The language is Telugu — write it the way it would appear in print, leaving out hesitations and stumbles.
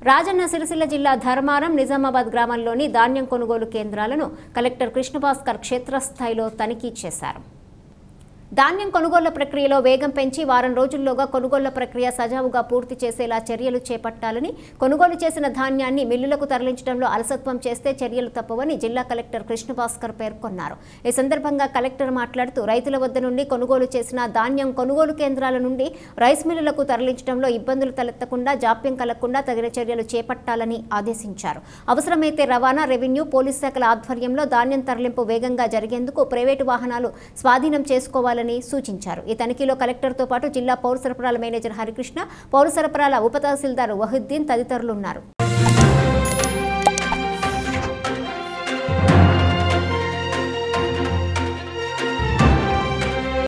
రాజన్న సిరిసిల్ల జిల్లా ధర్మారం నిజామాబాద్ గ్రామంలోని ధాన్యం కొనుగోలు కేంద్రాలను కలెక్టర్ కృష్ణభాస్కర్ క్షేత్రస్థాయిలో తనిఖీ చేశారు. ధాన్యం కొనుగోళ్ల ప్రక్రియలో వేగం పెంచి వారం రోజుల్లోగా కొనుగోళ్ల ప్రక్రియ సజావుగా పూర్తి చేసేలా చర్యలు చేపట్టాలని, కొనుగోలు చేసిన ధాన్యాన్ని మిల్లులకు తరలించడంలో అలసత్వం చేస్తే చర్యలు తప్పవని జిల్లా కలెక్టర్ కృష్ణభాస్కర్ పేర్కొన్నారు. ఈ సందర్భంగా కలెక్టర్ మాట్లాడుతూ రైతుల వద్ద నుండి కొనుగోలు చేసిన ధాన్యం కొనుగోలు కేంద్రాల నుండి రైస్ మిల్లులకు తరలించడంలో ఇబ్బందులు తలెత్తకుండా, జాప్యం కలగకుండా తగిన చర్యలు చేపట్టాలని ఆదేశించారు. అవసరమైతే రవాణా, రెవెన్యూ, పోలీస్ శాఖల ఆధ్వర్యంలో ధాన్యం తరలింపు వేగంగా జరిగేందుకు ప్రైవేటు వాహనాలు స్వాధీనం చేసుకోవాలని సూచించారు. ఈ తనిఖీలో కలెక్టర్తో పాటు జిల్లా పౌర సరఫరాల మేనేజర్ హరికృష్ణ, పౌర సరఫరాల ఉప తహసీల్దార్ వహీద్దీన్ తదితరులు ఉన్నారు.